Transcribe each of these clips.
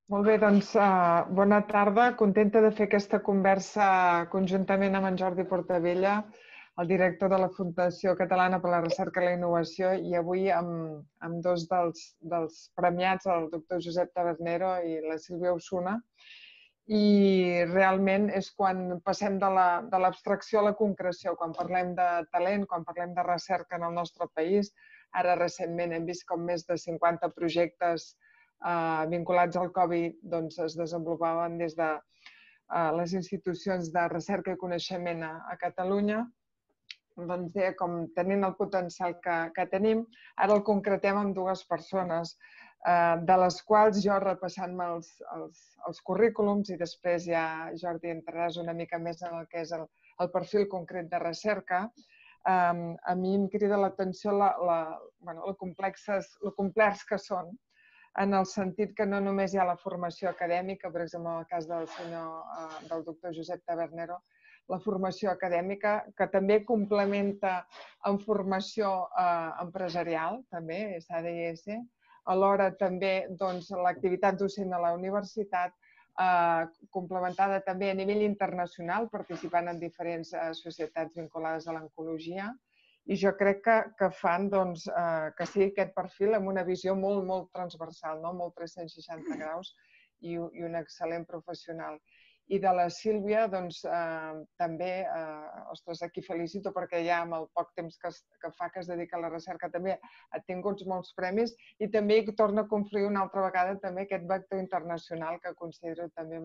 Molt bé, doncs bona tarda. Contenta de fer aquesta conversa conjuntament amb en Jordi Portabella, el director de la Fundació Catalana per a la Recerca i la Innovació, i avui amb dos dels premiats, el doctor Josep Tabernero i la Sílvia Osuna. I realment és quan passem de l'abstracció a la concreció, quan parlem de talent, quan parlem de recerca en el nostre país. Ara recentment hem vist com més de 50 projectes vinculats al Covid es desenvolupaven des de les institucions de recerca i coneixement a Catalunya. Doncs com tenint el potencial que tenim, ara el concretem amb dues persones, de les quals jo, repassant-me els currículums, i després ja, Jordi, entraràs una mica més en el que és el perfil concret de recerca, a mi em crida l'atenció lo complex que són, en el sentit que no només hi ha la formació acadèmica, per exemple, en el cas del doctor Josep Tabernero, la formació acadèmica, que també complementa amb formació empresarial, també, SADS, alhora també l'activitat docent a la universitat, complementada també a nivell internacional, participant en diferents societats vinculades a l'oncologia, i jo crec que fan que sigui aquest perfil amb una visió molt, molt transversal, molt 360 graus i un excel·lent professional. I de la Sílvia, també, ostres, aquí felicito perquè ja amb el poc temps que fa que es dedica a la recerca també ha tingut molts premis i també hi torna a confluir una altra vegada també aquest vector internacional que considero també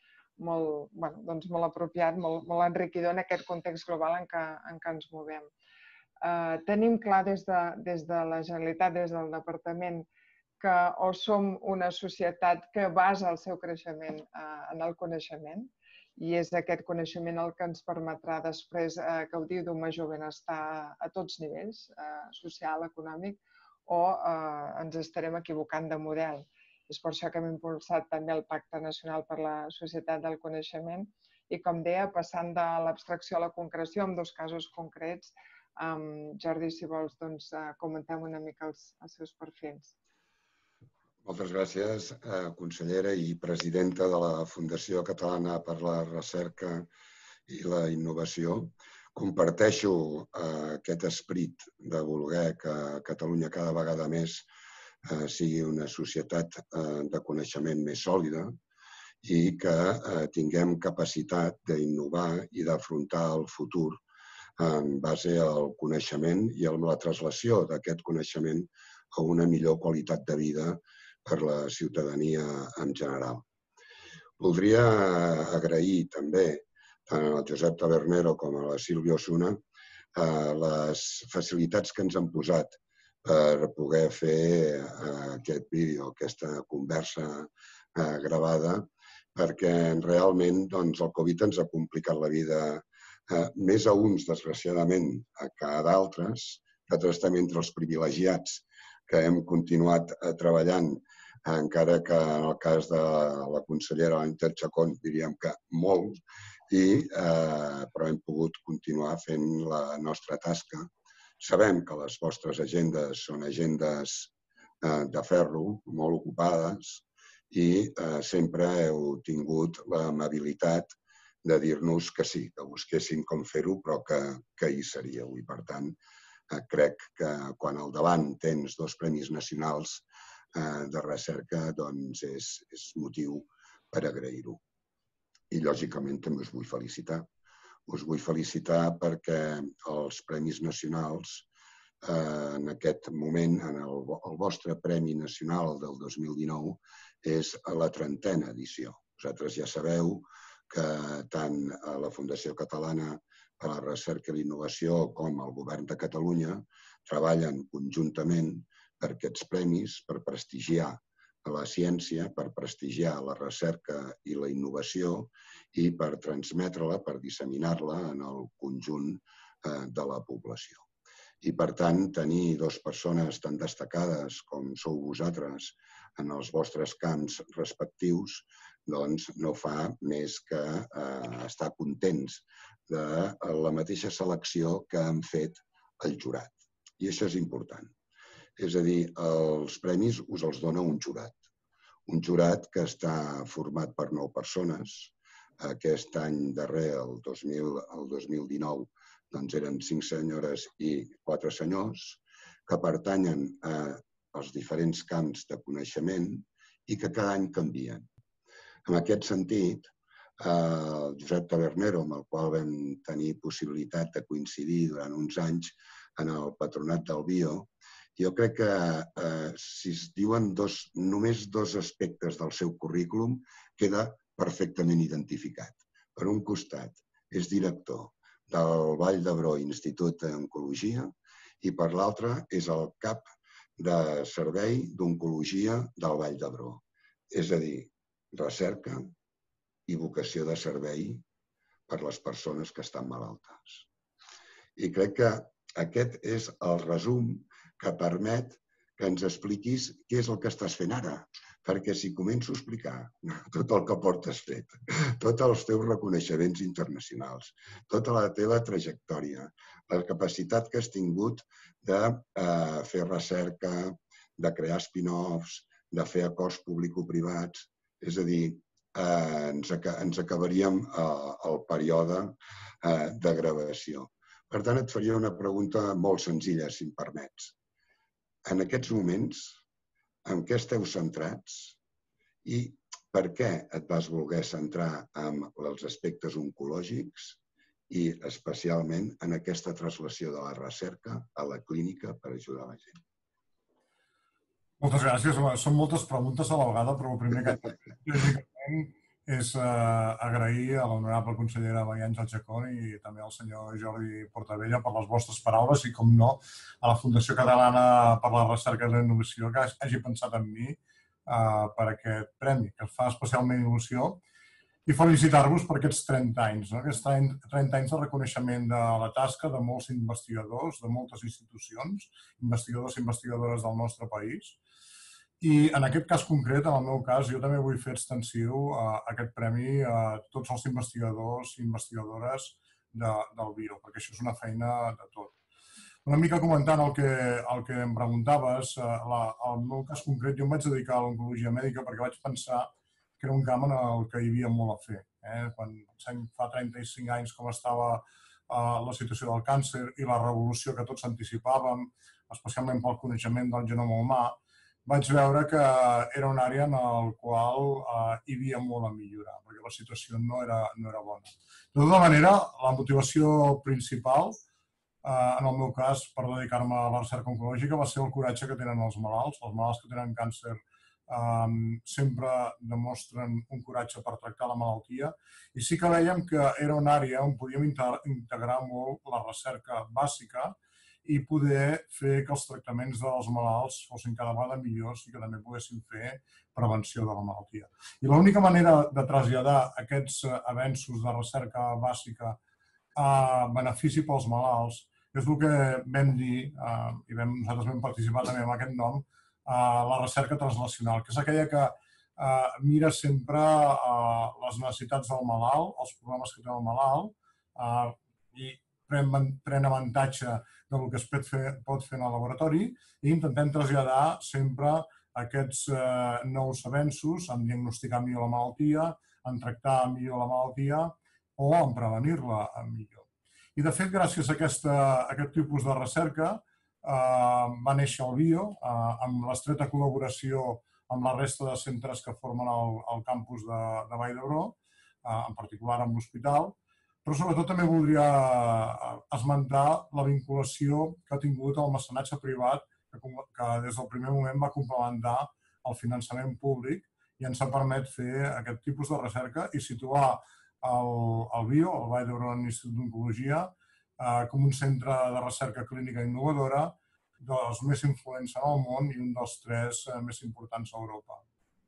molt apropiat, molt enriquidor en aquest context global en què ens movem. Tenim clar des de la Generalitat, des del Departament, que o som una societat que basa el seu creixement en el coneixement, i és aquest coneixement el que ens permetrà després gaudir d'un major benestar a tots nivells, social, econòmic, o ens estarem equivocant de model. És per això que hem impulsat també el Pacte Nacional per la Societat del Coneixement i, com deia, passant de l'abstracció a la concreció, en dos casos concrets. Jordi, si vols, comentem una mica els seus perfils. Moltes gràcies, consellera i presidenta de la Fundació Catalana per la Recerca i la Innovació. Comparteixo aquest esperit de voler que Catalunya cada vegada més sigui una societat de coneixement més sòlida i que tinguem capacitat d'innovar i d'afrontar el futur en base al coneixement i a la translació d'aquest coneixement a una millor qualitat de vida per la ciutadania en general. Voldria agrair també tant al Josep Tabernero com a la Sílvia Osuna les facilitats que ens han posat per poder fer aquest vídeo, aquesta conversa gravada, perquè realment el Covid ens ha complicat la vida més a uns, desgraciadament, que a d'altres. Nosaltres estem entre els privilegiats que hem continuat treballant, encara que en el cas de la consellera Anita Chacón diríem que molt, però hem pogut continuar fent la nostra tasca. Sabem que les vostres agendes són agendes de ferro, molt ocupades, i sempre heu tingut l'amabilitat de dir-nos que sí, que busquéssim com fer-ho, però que hi seríeu. I, per tant, crec que quan al davant tens dos premis nacionals de recerca, doncs és motiu per agrair-ho. I, lògicament, també us vull felicitar. Us vull felicitar perquè els premis nacionals, en aquest moment, el vostre Premi Nacional del 2019, és a la 30a edició. Vosaltres ja sabeu que tant la Fundació Catalana per a la Recerca i la Innovació com el Govern de Catalunya treballen conjuntament per aquests premis, per prestigiar la ciència, per prestigiar la recerca i la innovació i per transmetre-la, per disseminar-la en el conjunt de la població. I, per tant, tenir dues persones tan destacades com sou vosaltres en els vostres camps respectius doncs no fa més que estar contents de la mateixa selecció que han fet el jurat. I això és important. És a dir, els premis us els dona un jurat. Un jurat que està format per 9 persones. Aquest any darrer, el 2019, doncs eren 5 senyores i 4 senyors que pertanyen als diferents camps de coneixement i que cada any canvien. En aquest sentit, el Josep Tabernero, amb el qual vam tenir possibilitat de coincidir durant uns anys en el patronat del BIO, jo crec que si es diuen només 2 aspectes del seu currículum, queda perfectament identificat. Per un costat, és director del Vall d'Hebron Institut d'Oncologia i per l'altre és el cap de servei d'oncologia del Vall d'Hebron. És a dir, recerca i vocació de servei per les persones que estan malaltes. I crec que aquest és el resum que permet que ens expliquis què és el que estàs fent ara. Perquè si començo a explicar tot el que portes fet, tots els teus reconeixements internacionals, tota la teva trajectòria, la capacitat que has tingut de fer recerca, de crear spin-offs, de fer acords público-privats, és a dir, ens acabaríem el període de gravació. Per tant, et faria una pregunta molt senzilla, si em permets. En aquests moments, en què esteu centrats i per què et vas voler centrar en els aspectes oncològics i especialment en aquesta translació de la recerca a la clínica per ajudar la gent? Moltes gràcies. Són moltes preguntes a la vegada, però el primer que lògicament és agrair a l'honorable consellera Maria Àngels Chacón i també al senyor Jordi Portabella per les vostres paraules i, com no, a la Fundació Catalana per la Recerca i la Innovació que hagi pensat en mi per aquest premi, que fa especialment il·lusió, i felicitar-vos per aquests 30 anys, aquests 30 anys de reconeixement de la tasca de molts investigadors, de moltes institucions, investigadors i investigadores del nostre país. I en aquest cas concret, en el meu cas, jo també vull fer extensiu aquest premi a tots els investigadors i investigadores del BIO, perquè això és una feina de tot. Una mica comentant el que em preguntaves, el meu cas concret, jo em vaig dedicar a l'oncologia mèdica perquè vaig pensar que era un camp en el que hi havia molt a fer. Quan pensem fa 35 anys com estava la situació del càncer i la revolució que tots anticipàvem, especialment pel coneixement del genoma humà, vaig veure que era una àrea en la qual hi havia molt a millorar, perquè la situació no era bona. De tota manera, la motivació principal, en el meu cas, per dedicar-me a la recerca oncològica, va ser el coratge que tenen els malalts. Els malalts que tenen càncer sempre demostren un coratge per tractar la malaltia i sí que veiem que era una àrea on podíem integrar molt la recerca bàsica i poder fer que els tractaments dels malalts fossin cada vegada millors i que també poguessin fer prevenció de la malaltia. I l'única manera de traslladar aquests avenços de recerca bàsica a benefici pels malalts és el que vam dir, i nosaltres vam participar també en aquest nom, la recerca translacional, que és aquella que mira sempre les necessitats del malalt, els problemes que té el malalt, i pren avantatge del que es pot fer en el laboratori i intentem traslladar sempre aquests nous avenços en diagnosticar millor la malaltia, en tractar millor la malaltia o en prevenir-la millor. I, de fet, gràcies a aquest tipus de recerca va néixer el BIO amb l'estreta col·laboració amb la resta de centres que formen el campus de Vall d'Hebron, en particular amb l'hospital, però sobretot també voldria esmentar la vinculació que ha tingut el mecenatge privat que des del primer moment va complementar el finançament públic i ens ha permès fer aquest tipus de recerca i situar el BIO, el Vall d'Hebron Institut d'Oncologia, com un centre de recerca clínica innovadora dels més influents en el món i un dels 3 més importants a Europa.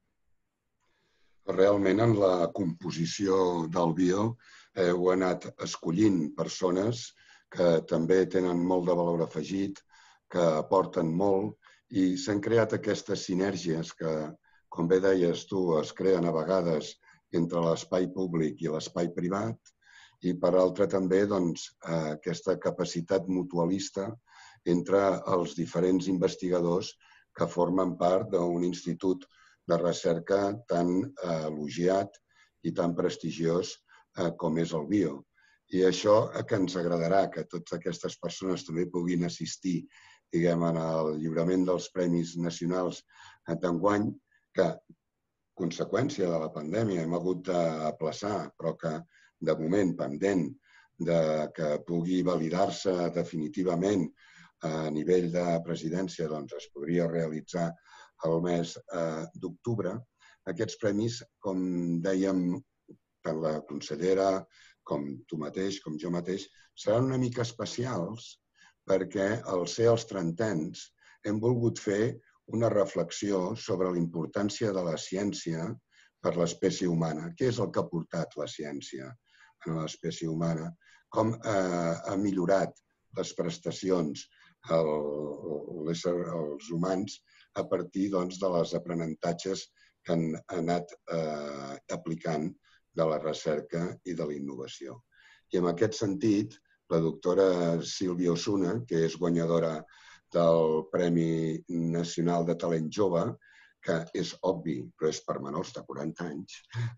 Realment, en la composició del BIO heu anat escollint persones que també tenen molt de valor afegit, que aporten molt i s'han creat aquestes sinergies que, com bé deies tu, es creen a vegades entre l'espai públic i l'espai privat i, per altra, també aquesta capacitat mutualista entre els diferents investigadors que formen part d'un institut de recerca tan elogiat i tan prestigiós com és el bio. I això que ens agradarà, que totes aquestes persones també puguin assistir, diguem, en el lliurament dels Premis Nacionals d'enguany, que, conseqüència de la pandèmia, hem hagut d'aplaçar, però que, de moment, pendent de que pugui validar-se definitivament a nivell de presidència, doncs es podria realitzar el mes d'octubre. Aquests premis, com dèiem, tant la consellera com tu mateix, com jo mateix, seran una mica especials perquè al ser els 30ens hem volgut fer una reflexió sobre la importància de la ciència per l'espècie humana. Què és el que ha portat la ciència a l'espècie humana? Com ha millorat les prestacions als humans a partir de les aprenentatges que han anat aplicant de la recerca i de la innovació. I en aquest sentit, la doctora Sílvia Osuna, que és guanyadora del Premi Nacional de Talent Jove, que és obvi, però és per menors de 40 anys,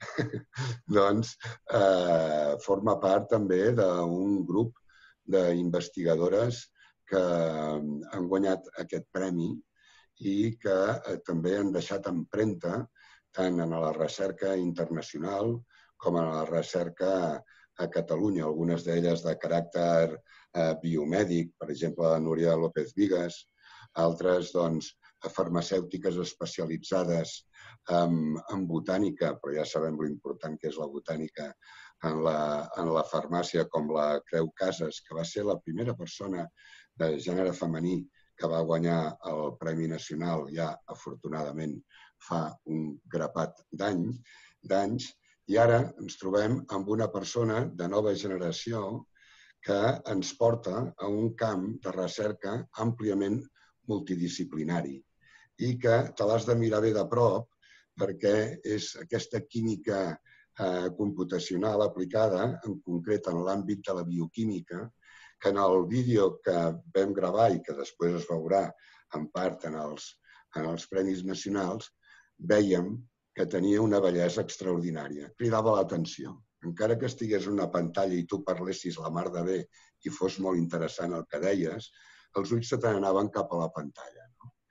doncs forma part també d'un grup d'investigadores que han guanyat aquest premi i que també han deixat empremta tant en la recerca internacional com en la recerca a Catalunya, algunes d'elles de caràcter biomèdic, per exemple, la Núria López Vigas, altres farmacèutiques especialitzades en botànica, però ja sabem l'important que és la botànica en la farmàcia, com la Creu Casas, que va ser la primera persona de gènere femení que va guanyar el Premi Nacional ja, afortunadament, fa un grapat d'anys, i ara ens trobem amb una persona de nova generació que ens porta a un camp de recerca àmpliament multidisciplinari i que te l'has de mirar bé de prop perquè és aquesta química computacional aplicada, en concret en l'àmbit de la bioquímica, que en el vídeo que vam gravar i que després es veurà en part en els Premis Nacionals, vèiem que tenia una bellesa extraordinària. Cridava l'atenció. Encara que estigués en una pantalla i tu parlessis la mar de bé i fos molt interessant el que deies, els ulls se te n'anaven cap a la pantalla.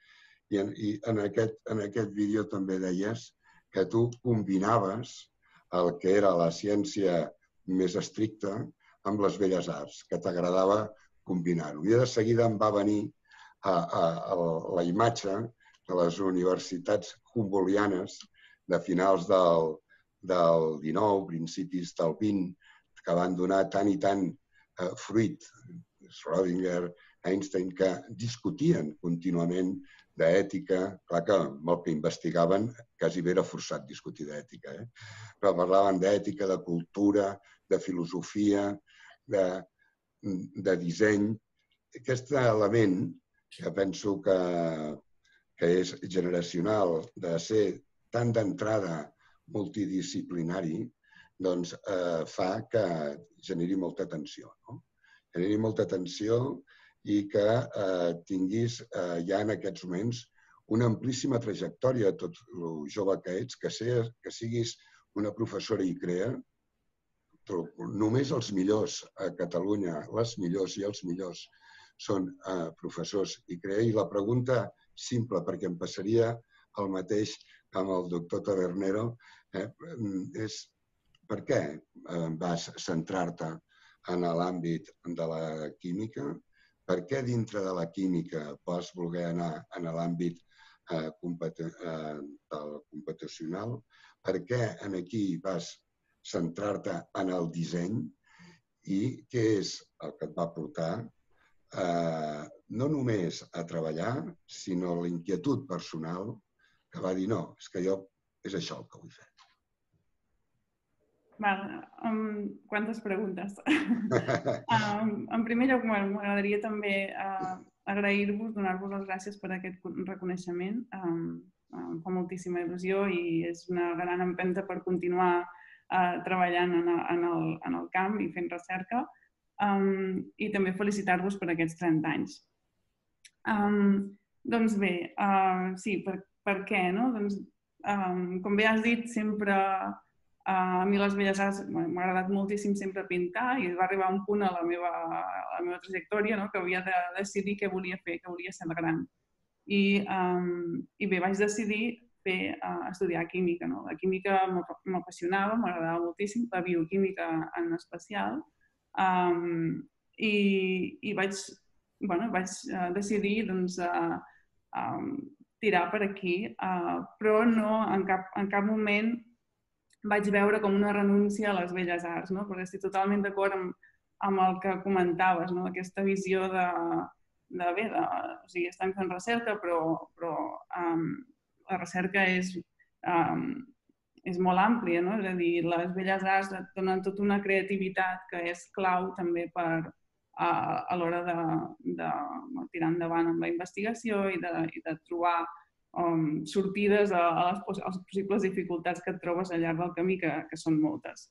I en aquest vídeo també deies que tu combinaves el que era la ciència més estricta amb les belles arts, que t'agradava combinar-ho. I de seguida em va venir la imatge de les universitats humboldtianes de finals del 19, principis del 20, que van donar tant i tant fruit, Schrödinger, Einstein, que discutien contínuament d'ètica. Clar que amb el que investigaven quasi bé era forçat discutir d'ètica, però parlaven d'ètica, de cultura, de filosofia, de disseny. Aquest element, que penso que és generacional, de ser tan d'entrada multidisciplinari, doncs fa que generi molta tensió. Generi molta tensió i que tinguis ja en aquests moments una amplíssima trajectòria, tot el jove que ets, que siguis una professora i crea. Només els millors a Catalunya, les millors i els millors, són professors i crea. I la pregunta simple, perquè em passaria el mateix amb el doctor Tabernero, és per què vas centrar-te en l'àmbit de la química? Per què dintre de la química vas voler anar en l'àmbit computacional? Per què aquí vas centrar-te en el disseny? I què és el que et va portar no només a treballar, sinó la inquietud personal que va dir no, és que jo és això el que vull fer. Quantes preguntes. En primer lloc, m'agradaria també agrair-vos, donar-vos les gràcies per aquest reconeixement. Em fa moltíssima il·lusió i és una gran empenta per continuar treballant en el camp i fent recerca. I també felicitar-vos per aquests 30 anys. Doncs bé, sí, per què? com bé has dit, sempre a mi les belles arts m'ha agradat moltíssim sempre pintar i va arribar un punt a la meva trajectòria que havia de decidir què volia fer, què volia ser de gran. I bé, vaig decidir estudiar química. La química m'apassionava, m'agradava moltíssim, la bioquímica en especial, i vaig decidir tirar per aquí, però no en cap moment vaig veure com una renúncia a les belles arts, perquè estic totalment d'acord amb el que comentaves, aquesta visió de estem fent recerca, però la recerca és molt àmplia, és a dir, les belles arts donen tota una creativitat que és clau també a l'hora de tirar endavant amb la investigació i de trobar sortides a les possibles dificultats que et trobes al llarg del camí, que són moltes.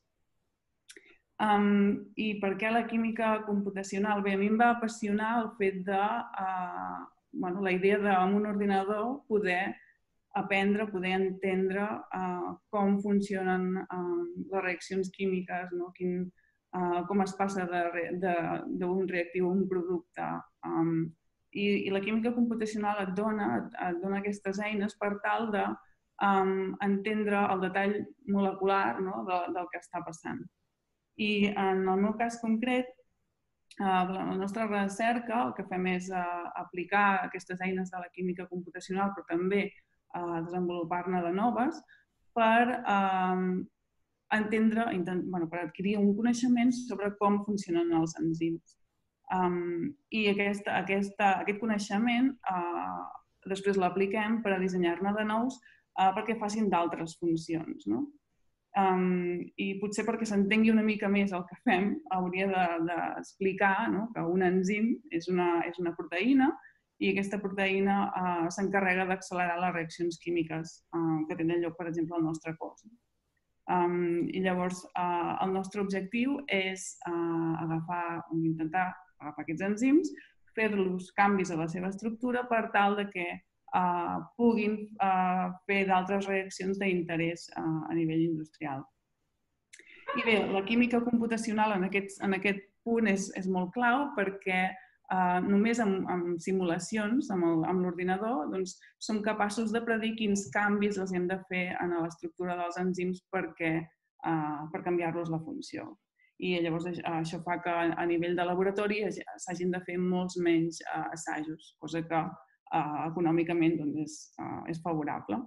I per què la química computacional? Bé, a mi em va apassionar el fet de la idea d'en un ordinador poder aprendre, poder entendre com funcionen les reaccions químiques, com es passa d'un reactiu a un producte. I la química computacional et dona aquestes eines per tal d'entendre el detall molecular del que està passant. I en el meu cas concret, la nostra recerca el que fem és aplicar aquestes eines de la química computacional, però també desenvolupar-ne de noves per entendre, per adquirir un coneixement sobre com funcionen els enzims. I aquest coneixement després l'apliquem per a dissenyar-ne de nous perquè facin d'altres funcions. I potser perquè s'entengui una mica més el que fem, hauria d'explicar que un enzim és una proteïna i aquesta proteïna s'encarrega d'accelerar les reaccions químiques que tenen lloc, per exemple, al nostre cos. I llavors, el nostre objectiu és intentar agafar aquests enzims, fer-los canvis a la seva estructura per tal que puguin fer d'altres reaccions d'interès a nivell industrial. I bé, la química computacional en aquest punt és molt clau perquè només amb simulacions, amb l'ordinador, som capaços de predir quins canvis els hem de fer en l'estructura dels enzims per canviar-los la funció. I llavors això fa que a nivell de laboratori s'hagin de fer molts menys assajos, cosa que econòmicament és favorable.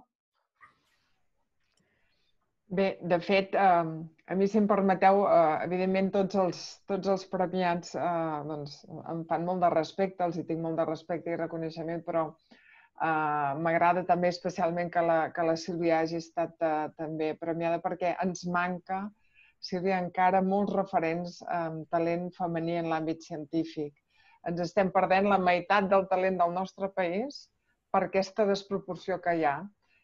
Bé, de fet, a mi, si em permeteu, evidentment tots els premiats em fan molt de respecte, els hi tinc molt de respecte i reconeixement, però m'agrada també especialment que la Sílvia hagi estat també premiada perquè ens manca, Sílvia, encara molts referents amb talent femení en l'àmbit científic. Ens estem perdent la meitat del talent del nostre país per aquesta desproporció que hi ha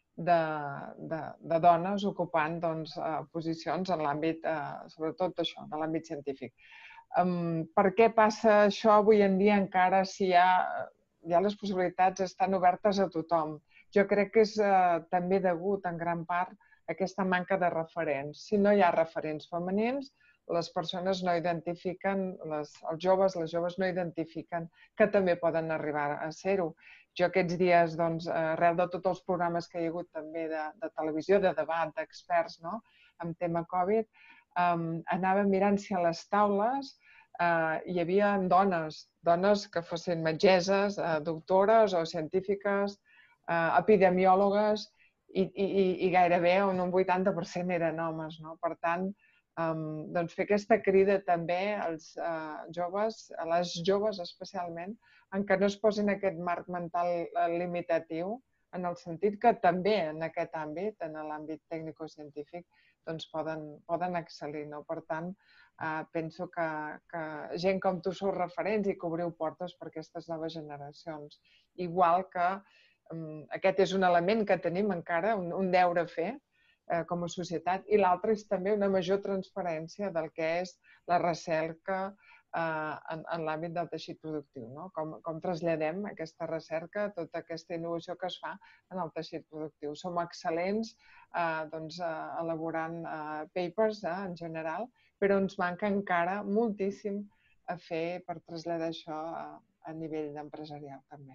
de dones ocupant posicions en l'àmbit, sobretot això, de l'àmbit científic. Per què passa això avui en dia encara si ja les possibilitats estan obertes a tothom? Jo crec que és també degut en gran part a aquesta manca de referents. Si no hi ha referents femenins, les persones no identifiquen, els joves, les joves no identifiquen que també poden arribar a ser-ho. Jo aquests dies, arrel de tots els programes que hi ha hagut també de televisió, de debat, d'experts en tema Covid, anava mirant si a les taules hi havia dones que fossin metgesses, doctores o científiques, epidemiòlogues, i gairebé un 80% eren homes. Per tant, fer aquesta crida també als joves, a les joves especialment, en què no es posin aquest marc mental limitatiu, en el sentit que també en aquest àmbit, en l'àmbit tècnico-científic, poden excel·lir. Per tant, penso que gent com tu sou referents i que obriu portes per aquestes noves generacions. Igual que aquest és un element que tenim encara, un deure a fer com a societat, i l'altre és també una major transparència del que és la recerca en l'àmbit del teixit productiu, no? Com traslladem aquesta recerca, tota aquesta innovació que es fa en el teixit productiu. Som excel·lents elaborant papers en general, però ens manca encara moltíssim a fer per traslladar això a nivell empresarial també.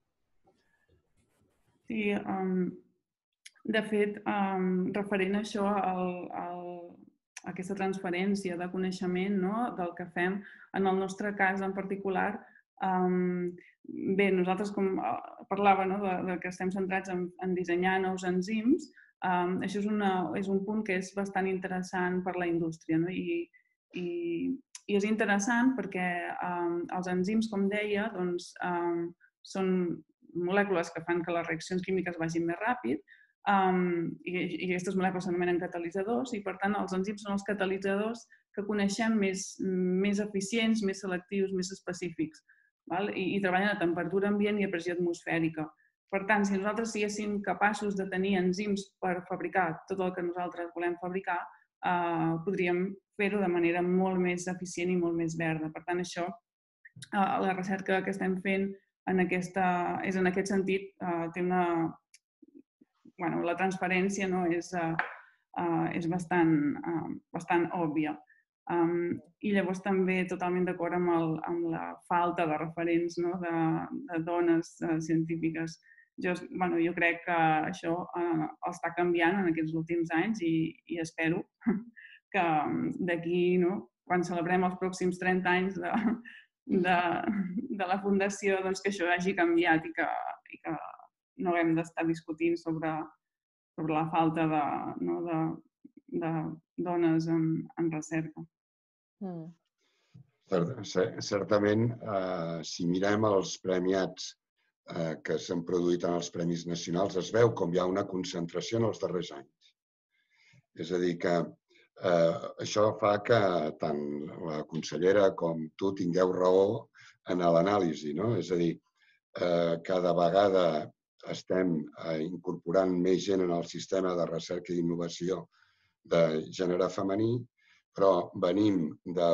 Sí, de fet, referent a això, aquesta transferència de coneixement del que fem, en el nostre cas en particular, bé, nosaltres, com parlava, que estem centrats en dissenyar nous enzims, això és un punt que és bastant interessant per la indústria, i és interessant perquè els enzims, com deia, són molècules que fan que les reaccions químiques vagin més ràpid, i aquestes molècules s'anomenen catalitzadors, i per tant els enzims són els catalitzadors que coneixem més eficients, més selectius, més específics, i treballen a temperatura ambient i a pressió atmosfèrica. Per tant, si nosaltres siguéssim capaços de tenir enzims per fabricar tot el que nosaltres volem fabricar, podríem fer-ho de manera molt més eficient i molt més verda. Per tant, això, la recerca que estem fent és en aquest sentit, té la transferència és bastant òbvia. I llavors també totalment d'acord amb la falta de referents de dones científiques. Jo crec que això està canviant en aquests últims anys i espero que d'aquí, quan celebrem els pròxims 30 anys de la Fundació, que això hagi canviat i que no haguem d'estar discutint sobre la falta de dones en recerca. Certament, si mirem els premiats que s'han produït en els Premis Nacionals, es veu com hi ha una concentració en els darrers anys. És a dir, que això fa que tant la consellera com tu tingueu raó en l'anàlisi, no? És a dir, cada vegada estem incorporant més gent en el sistema de recerca i innovació de gènere femení, però venim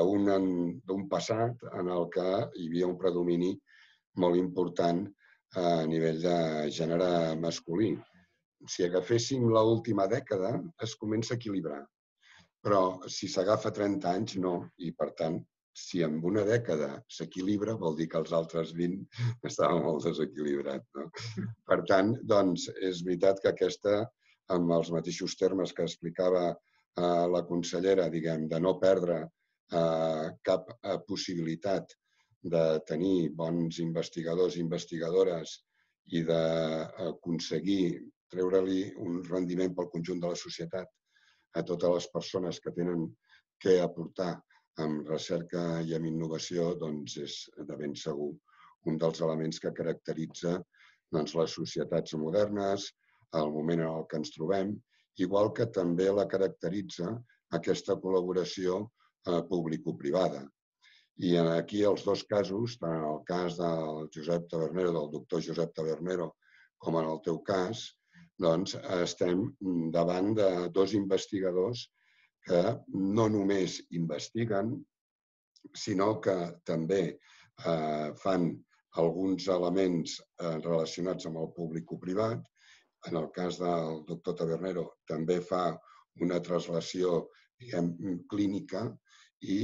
d'un passat en el que hi havia un predomini molt important a nivell de gènere masculí. Si agaféssim l'última dècada, es comença a equilibrar. Però si s'agafa 30 anys, no. I, per tant, si en una dècada s'equilibra, vol dir que els altres 20 estaven molt desequilibrats. Per tant, doncs, és veritat que aquesta, amb els mateixos termes que explicava la consellera, diguem, de no perdre cap possibilitat de tenir bons investigadors i investigadores i d'aconseguir treure-li un rendiment pel conjunt de la societat a totes les persones que tenen què aportar amb recerca i amb innovació, doncs és de ben segur un dels elements que caracteritza les societats modernes, el moment en què ens trobem, igual que també la caracteritza aquesta col·laboració público-privada. I aquí els dos casos, tant en el cas del Josep Tabernero, del doctor Josep Tabernero, com en el teu cas, doncs estem davant de dos investigadors que no només investiguen, sinó que també fan alguns elements relacionats amb el público-privat. En el cas del doctor Tabernero també fa una translació clínica i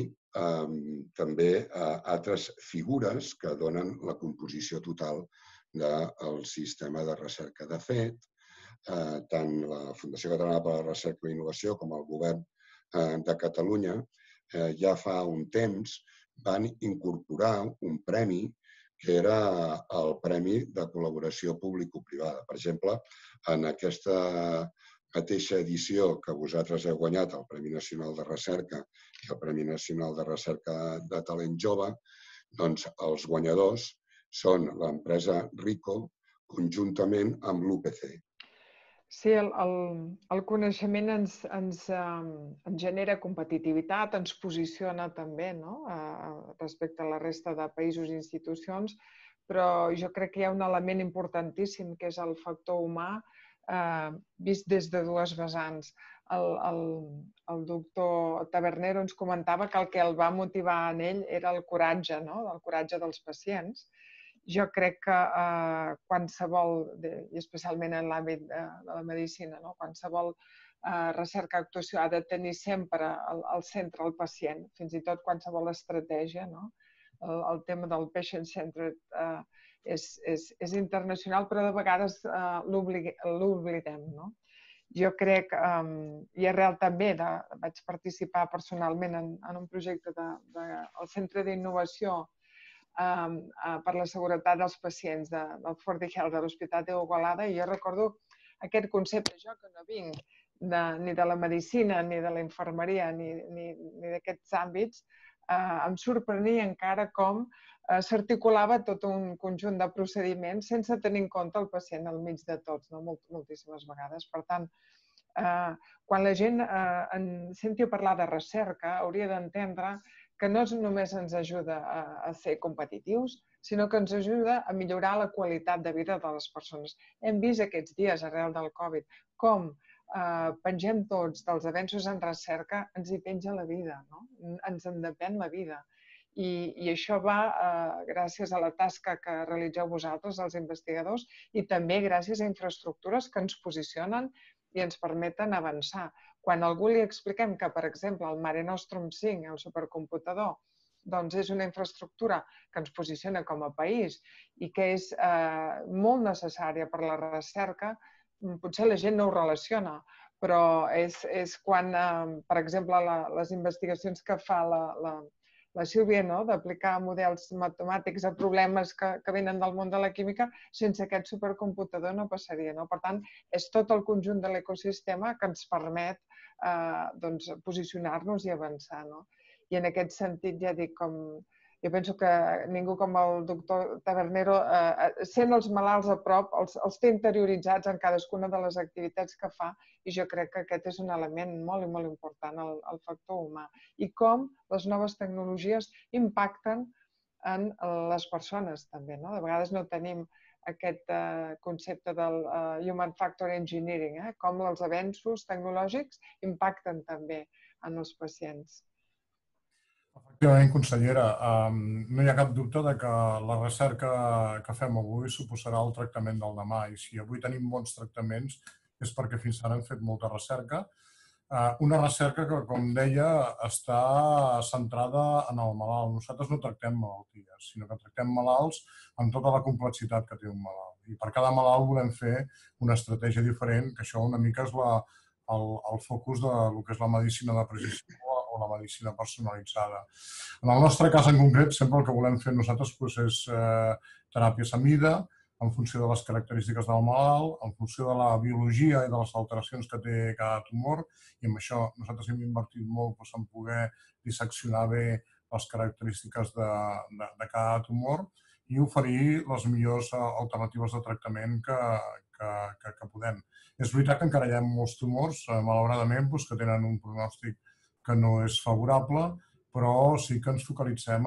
també altres figures que donen la composició total del sistema de recerca. De fet, tant la Fundació Catalana per a la Recerca i Innovació com el Govern de Catalunya ja fa un temps van incorporar un premi que era el Premi de Col·laboració Público-Privada. Per exemple, en aquesta mateixa edició que vosaltres heu guanyat, el Premi Nacional de Recerca i el Premi Nacional de Recerca de Talent Jove, doncs els guanyadors són l'empresa Rico conjuntament amb l'UPC. Sí, el coneixement ens genera competitivitat, ens posiciona també respecte a la resta de països i institucions, però jo crec que hi ha un element importantíssim, que és el factor humà, vist des de dues vessants. El doctor Tabernero ens comentava que el que el va motivar en ell era el coratge, el coratge dels pacients. Jo crec que qualsevol, i especialment en l'àmbit de la medicina, qualsevol recerca actuació ha de tenir sempre al centre el pacient, fins i tot qualsevol estratègia. El tema del patient-centered és internacional, però de vegades l'oblidem. Jo crec, i arrel també vaig participar personalment en un projecte del Centre d'Innovació per la Seguretat dels Pacients del Forty Health de l'Hospital d'Igualada, i jo recordo aquest concepte, jo que no vinc ni de la medicina, ni de la infermeria, ni d'aquests àmbits, em sorprenia encara com s'articulava tot un conjunt de procediments sense tenir en compte el pacient al mig de tots, moltíssimes vegades. Per tant, quan la gent senti parlar de recerca, hauria d'entendre que no només ens ajuda a ser competitius, sinó que ens ajuda a millorar la qualitat de vida de les persones. Hem vist aquests dies, arrel del Covid, com pengem tots dels avenços en recerca, ens hi penja la vida, ens en depèn la vida. I això va gràcies a la tasca que realitzeu vosaltres, els investigadors, i també gràcies a infraestructures que ens posicionen i ens permeten avançar. Quan a algú li expliquem que, per exemple, el Mare Nostrum 5, el supercomputador, doncs és una infraestructura que ens posiciona com a país i que és molt necessària per la recerca, potser la gent no ho relaciona, però és quan, per exemple, les investigacions que fa la Sílvia, d'aplicar models matemàtics a problemes que venen del món de la química, sense aquest supercomputador no passaria. Per tant, és tot el conjunt de l'ecosistema que ens permet posicionar-nos i avançar. I en aquest sentit, ja dic, jo penso que ningú com el doctor Tabernero, sent els malalts a prop, els té interioritzats en cadascuna de les activitats que fa, i jo crec que aquest és un element molt i molt important, el factor humà. I com les noves tecnologies impacten en les persones també. De vegades no tenim aquest concepte del Human Factor Engineering, com els avenços tecnològics impacten també en els pacients. Efectivament, consellera, no hi ha cap dubte que la recerca que fem avui suposarà el tractament del demà, i si avui tenim bons tractaments és perquè fins ara hem fet molta recerca. Una recerca que, com deia, està centrada en el malalt. Nosaltres no tractem malalties, sinó que tractem malalts amb tota la complexitat que té un malalt. I per cada malalt volem fer una estratègia diferent, que això una mica és el focus del que és la medicina de precisió o la medicina personalitzada. En el nostre cas en concret, sempre el que volem fer nosaltres és teràpies a mida, en funció de les característiques del malalt, en funció de la biologia i de les alteracions que té cada tumor, i amb això nosaltres hem invertit molt en poder disseccionar bé les característiques de cada tumor i oferir les millors alternatives de tractament que podem. És veritat que encara hi ha molts tumors, malauradament, que tenen un pronòstic que no és favorable, però sí que ens focalitzem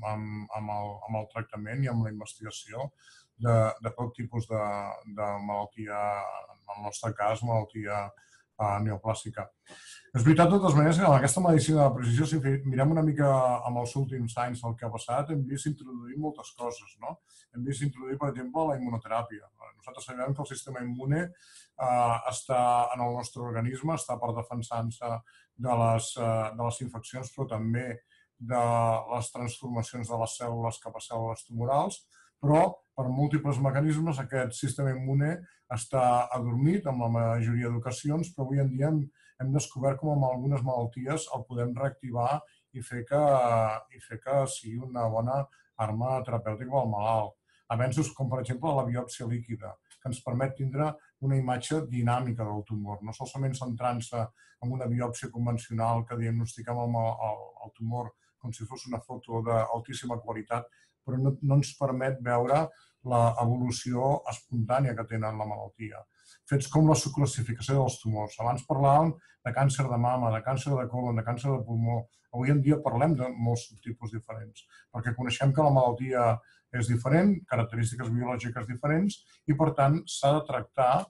en el tractament i en la investigació de tot tipus de malaltia, en el nostre cas, malaltia neoplàstica. És veritat, de totes maneres, que en aquesta medicina de precisió, si mirem una mica amb els últims anys el que ha passat, hem vist introduir moltes coses. Hem vist introduir, per exemple, la immunoteràpia. Nosaltres sabem que el sistema immune està en el nostre organisme, està per defensar-se de les infeccions, però també de les transformacions de les cèl·lules cap a cèl·lules tumorals, però per múltiples mecanismes aquest sistema immune està adormit en la majoria d'ocasions, però avui en dia hem descobert com amb algunes malalties el podem reactivar i fer que sigui una bona arma terapèutica pel malalt. Avenços com, per exemple, la biòpsia líquida, que ens permet tindre una imatge dinàmica del tumor, no solament centrant-se en una biòpsia convencional que diagnostiquem el tumor com si fos una foto d'altíssima qualitat, però no ens permet veure l'evolució espontània que tenen la malaltia. Fets com la subclassificació dels tumors. Abans parlàvem de càncer de mama, de càncer de colon, de càncer de pulmó. Avui en dia parlem de molts subtipus diferents, perquè coneixem que la malaltia és diferent, característiques biològiques diferents, i per tant s'ha de tractar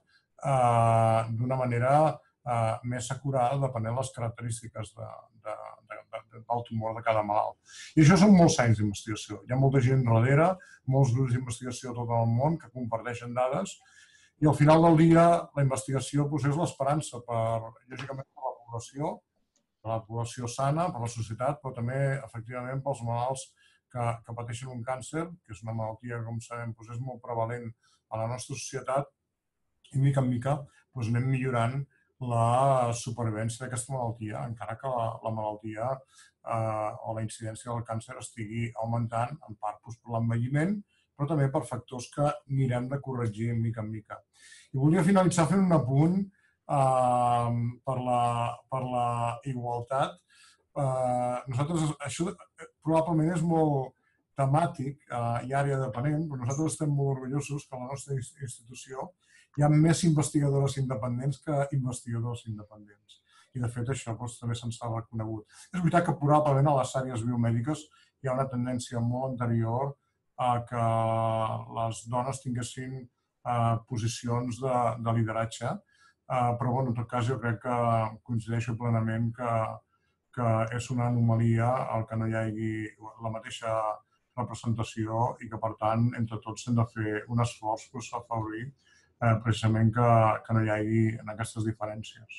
d'una manera més acurada depenent de les característiques del tumor de cada malalt. I això són molts anys d'investigació. Hi ha molta gent darrere, molts grups d'investigació a tot el món que comparteixen dades i al final del dia la investigació és l'esperança lògicament, per la població sana, per la societat, però també, efectivament, pels malalts que pateixen un càncer, que és una malaltia que, com sabem, és molt prevalent a la nostra societat i, mica en mica, anem millorant la supervivència d'aquesta malaltia, encara que la malaltia o la incidència del càncer estigui augmentant, en part per l'envelliment, però també per factors que mirem de corregir mica en mica. I volia finalitzar fent un apunt per la igualtat. Nosaltres, això probablement és molt temàtic i àrea dependent, però nosaltres estem molt orgullosos que a la nostra institució hi ha més investigadores independents que investigadors independents. I, de fet, això també se'ns ha reconegut. És veritat que probablement a les àrees biomèdiques hi ha una tendència molt anterior a que les dones tinguessin posicions de lideratge, però, en tot cas, jo crec que coincideixo plenament que és una anomalia el que no hi hagi la mateixa representació i que, per tant, entre tots hem de fer un esforç per afavorir precisament que no hi hagi aquestes diferències.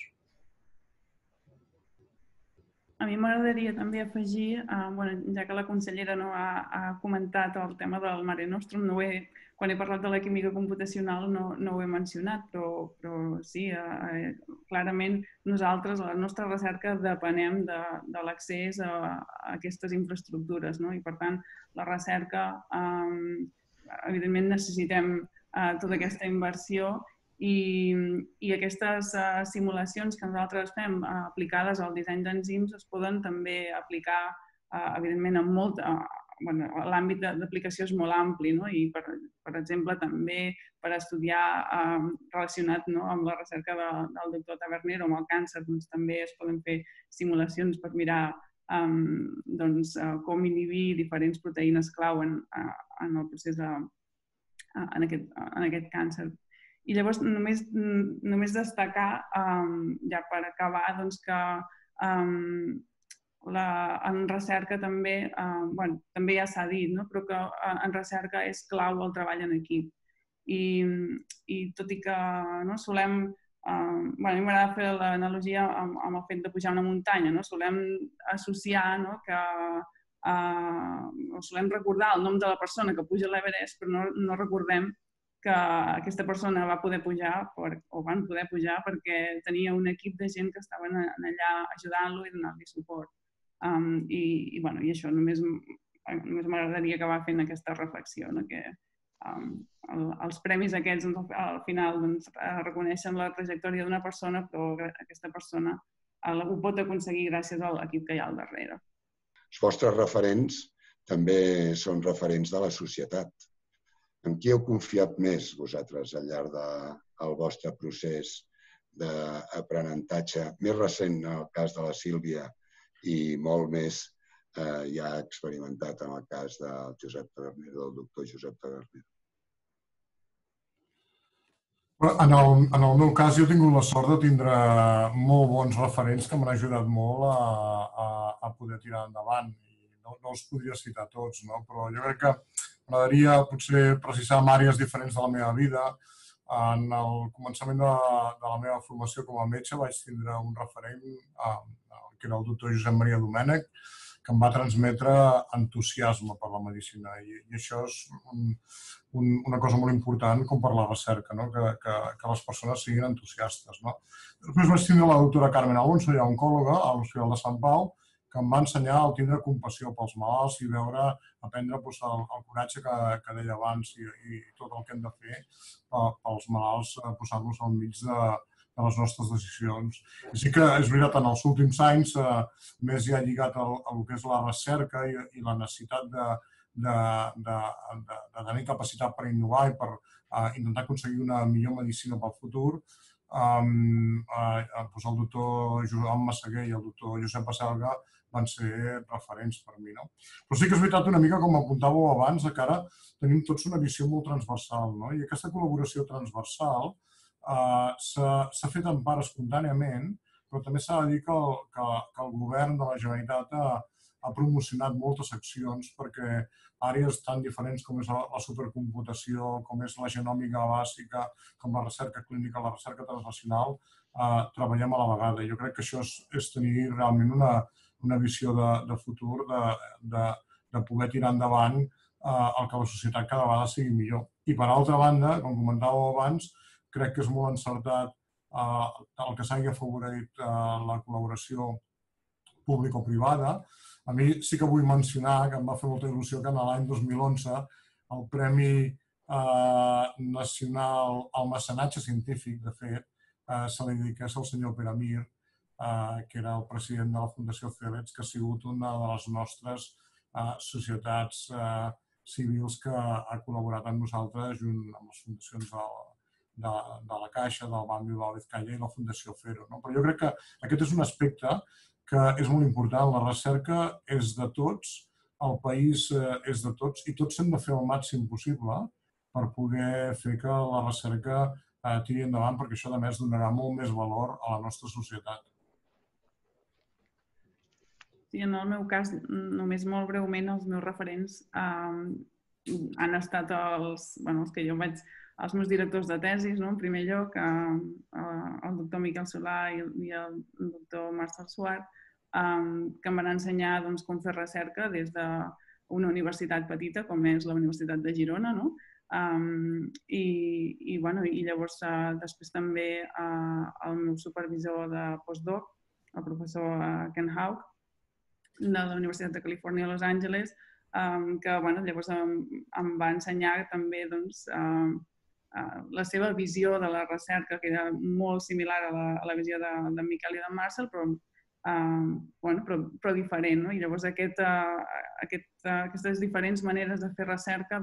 A mi m'agradaria també afegir, ja que la consellera ha comentat el tema del Mare Nostrum, quan he parlat de la química computacional no ho he mencionat, però sí, clarament nosaltres, a la nostra recerca, depenem de l'accés a aquestes infraestructures. I, per tant, la recerca, evidentment, necessitem tota aquesta inversió i aquestes simulacions que nosaltres fem aplicades al disseny d'enzims es poden també aplicar, evidentment, en molt... L'àmbit d'aplicació és molt ampli i, per exemple, també per estudiar relacionat amb la recerca del doctor Tavernero amb el càncer, també es poden fer simulacions per mirar com inhibir diferents proteïnes clau en el procés en aquest càncer. I llavors només destacar, ja per acabar, que en recerca també ja s'ha dit, però que en recerca és clau el treball en equip. I tot i que solem, a mi m'agrada fer l'analogia amb el fet de pujar una muntanya, solem associar que solem recordar el nom de la persona que puja a l'Everest, però no recordem que aquesta persona va poder pujar o van poder pujar perquè tenia un equip de gent que estaven allà ajudant-lo i donant-li suport. I això, només m'agradaria acabar fent aquesta reflexió, que els premis aquests al final reconeixen la trajectòria d'una persona, però aquesta persona ho pot aconseguir gràcies a l'equip que hi ha al darrere. Els vostres referents també són referents de la societat. En qui heu confiat més vosaltres al llarg del vostre procés d'aprenentatge? Més recent en el cas de la Sílvia i molt més ja experimentat en el cas del doctor Josep Tavernero. En el meu cas, jo he tingut la sort de tindre molt bons referents que m'han ajudat molt a poder tirar endavant. No els podria citar tots, però jo crec que m'agradaria potser precisar en àrees diferents de la meva vida. En el començament de la meva formació com a metge vaig tindre un referent, que era el doctor Josep Maria Domènech, que em va transmetre entusiasme per la medicina. I això és una cosa molt important com per la recerca, que les persones siguin entusiastes. Després vaig tindre la doctora Carmen Alonso, ja oncòloga, a l'Hospital de Sant Pau, que em va ensenyar a tindre compassió pels malalts i aprendre el coratge que deia abans i tot el que hem de fer pels malalts, posar-los al mig de les nostres decisions. I sí que és veritat, en els últims anys, més ja lligat al que és la recerca i la necessitat de tenir capacitat per innovar i per intentar aconseguir una millor medicina pel futur, el doctor Joan Massaguer i el doctor Josep Baselga van ser referents per mi. Però sí que és veritat una mica, com apuntàveu abans, que ara tenim tots una visió molt transversal. I aquesta col·laboració transversal s'ha fet en part espontàniament, però també s'ha de dir que el govern de la Generalitat ha promocionat moltes accions perquè àrees tan diferents com és la supercomputació, com és la genòmica bàsica, com la recerca clínica, la recerca translacional, treballem a la vegada. Jo crec que això és tenir realment una visió de futur, de poder tirar endavant el que la societat cada vegada sigui millor. I per altra banda, com comentàveu abans, crec que és molt encertat el que s'hagi afavorit la col·laboració público-privada. A mi sí que vull mencionar que em va fer molta il·lusió que l'any 2011 el Premi Nacional al Mecenatge Científic, de fet, se li dediqués al senyor Pere Mir, que era el president de la Fundació CELETS, que ha sigut una de les nostres societats civils que ha col·laborat amb nosaltres junt amb les fundacions de la Caixa, del Banc Bilbao Vizcaya i la Fundació Fero. Però jo crec que aquest és un aspecte que és molt important. La recerca és de tots, el país és de tots i tots hem de fer el màxim possible per poder fer que la recerca tiri endavant, perquè això, a més, donarà molt més valor a la nostra societat. Sí, en el meu cas, només molt breument, els meus referents han estat els que jo vaig, els meus directors de tesis, en primer lloc, el doctor Miquel Solà i el doctor Marcel Suart, que em van ensenyar com fer recerca des d'una universitat petita, com és la Universitat de Girona, i llavors després també el meu supervisor de postdoc, el professor Ken Hauck, de la Universitat de Califòrnia a Los Angeles, que llavors em va ensenyar també la seva visió de la recerca, que era molt similar a la visió de Miquel i de Marcel, però diferent. I llavors aquestes diferents maneres de fer recerca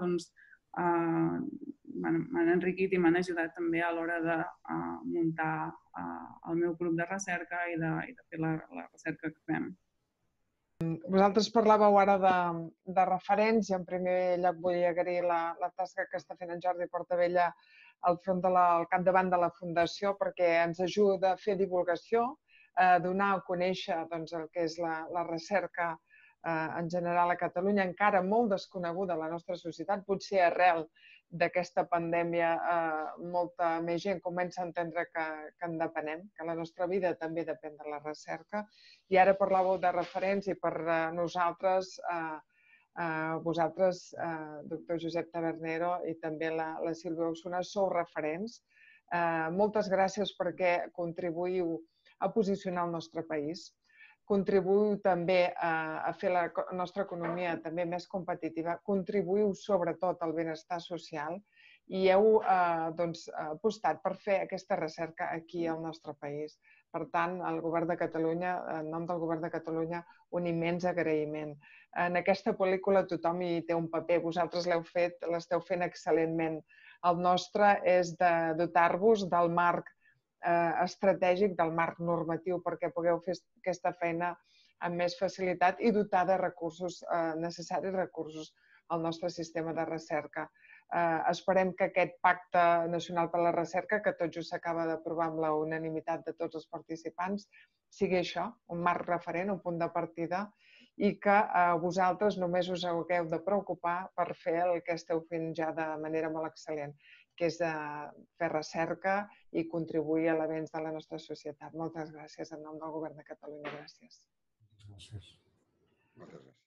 m'han enriquit i m'han ajudat també a l'hora de muntar el meu grup de recerca i de fer la recerca que fem. Vosaltres parlàveu ara de referents i en primer lloc vull agrair la tasca que està fent en Jordi Portabella al capdavant de la Fundació, perquè ens ajuda a fer divulgació, a donar a conèixer el que és la recerca en general a Catalunya, encara molt desconeguda a la nostra societat. Potser arrel d'aquesta pandèmia molta més gent comença a entendre que en depenem, que la nostra vida també depèn de la recerca. I ara parlàveu de referents i per nosaltres, vosaltres, doctor Josep Tabernero i també la Sílvia Osuna, sou referents. Moltes gràcies perquè contribuïu a posicionar el nostre país, contribuïu també a fer la nostra economia també més competitiva, contribuïu sobretot al benestar social i heu apostat per fer aquesta recerca aquí al nostre país. Per tant, al Govern de Catalunya, en nom del Govern de Catalunya, un immens agraïment. En aquesta pel·lícula tothom hi té un paper, vosaltres l'esteu fent excel·lentment. El nostre és de dotar-vos del marc estratègic, del marc normatiu, perquè pugueu fer aquesta feina amb més facilitat i dotar de recursos necessaris, recursos al nostre sistema de recerca. Esperem que aquest Pacte Nacional per la Recerca, que tot just s'acaba d'aprovar amb la unanimitat de tots els participants, sigui això, un marc referent, un punt de partida, i que vosaltres només us hagueu de preocupar per fer el que esteu fent ja de manera molt excel·lent, que és fer recerca i contribuir a l'avenç de la nostra societat. Moltes gràcies en nom del Govern de Catalunya. Gràcies. Gràcies. Moltes gràcies.